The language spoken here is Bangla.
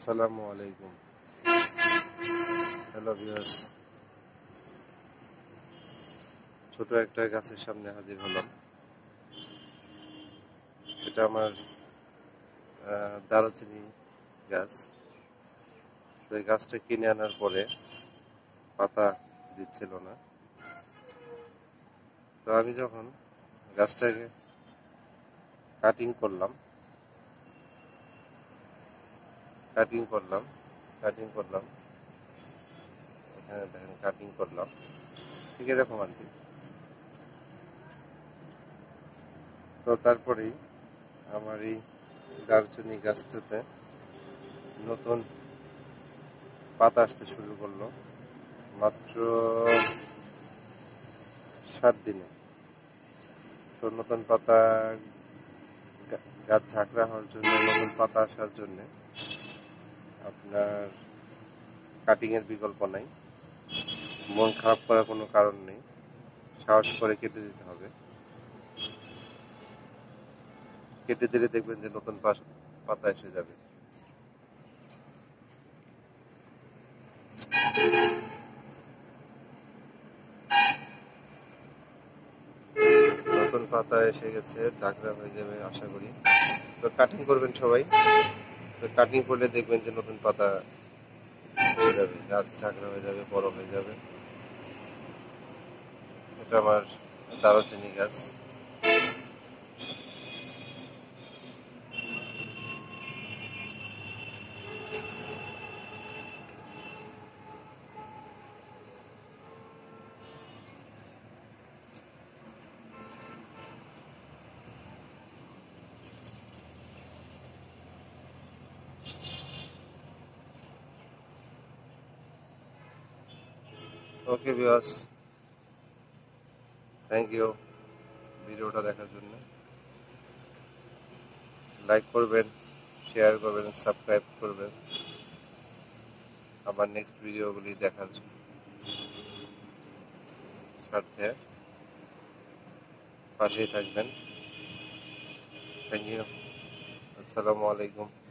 আসসালামু আলাইকুম। হ্যালো ভিউয়ার্স, ছোট একটা গাছের সামনে হাজির হলাম। এটা আমার দারুচিনি গাছ। তো এই গাছটা কিনে আনার পরে পাতা দিচ্ছিল না। তো আমি যখন গাছটাকে কাটিং করলাম এখানে দেখেন কাটিং করলাম, ঠিক এরকম আর কি। তো তারপরেই আমার এই দারুচিনি গাছটাতে নতুন পাতা আসতে শুরু করলো মাত্র 7 দিনে। তো নতুন পাতা, গাছ ঝাঁকড়া হওয়ার জন্য, নতুন পাতা আসার জন্য আপনার কাটিং এর বিকল্প নাই। মন খারাপ করার কোনো কারণ নেই, সাহস করে কেটে দিতে হবে। কেটে দিলে দেখবেন যে নতুন পাতা এসে যাবে। নতুন পাতা এসে গেছে, ঝাঁকড়া হয়ে যাবে আশা করি। তো কাটিং করবেন সবাই। তো কাটিং করলে দেখবেন যে নতুন পাতা হয়ে যাবে, গাছ ঝাঁকড়া হয়ে যাবে, বড় হয়ে যাবে। এটা আমার দারুচিনি গাছ। ওকে ভিউয়ার্স, থ্যাংক ইউ ভিডিওটা দেখার জন্য। লাইক করবেন, শেয়ার করবেন, সাবস্ক্রাইব করবেন। আবার নেক্সট ভিডিওগুলি দেখার স্বার্থে পাশেই থাকবেন। Thank you. আসসালামু আলাইকুম।